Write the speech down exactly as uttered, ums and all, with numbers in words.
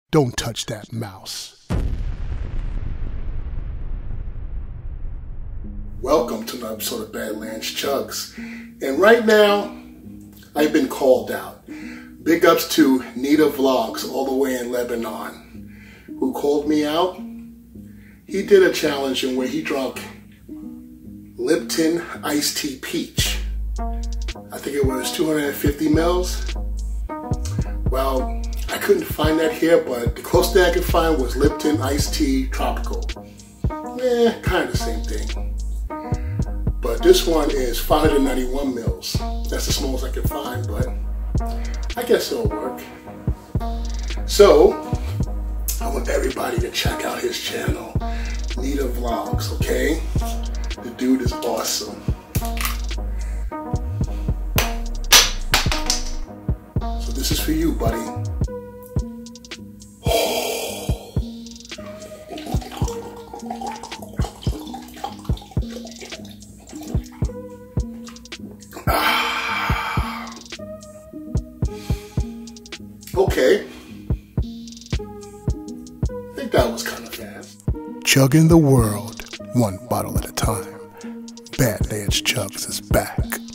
Don't touch that mouse. Welcome to another episode of Badlands Chugs. And right now, I've been called out. Big ups to Nidaa Vlogs all the way in Lebanon, who called me out. He did a challenge in where he drank Lipton iced tea peach. I think it was two hundred fifty mils. Well, I couldn't find that here, but the closest thing I could find was Lipton iced tea tropical. Eh, kind of the same thing. But this one is five hundred ninety-one mils. That's the smallest I could find, but I guess it'll work. So, I want everybody to check out his channel, Nidaa Vlogs, okay? The dude is awesome. So this is for you, buddy. Okay. I think that was kind of fast. Chugging the world, one bottle at a time. Badlands Chugs is back.